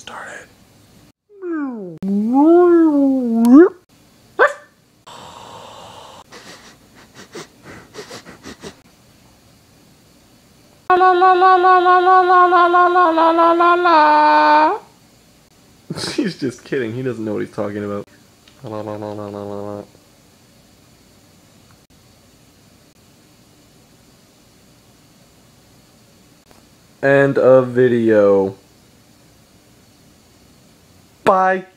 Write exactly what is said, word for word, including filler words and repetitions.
started. La la la la la la la la la la la la la la. He's just kidding. He doesn't know what he's talking about. La la la la la la la. End of video. Bye.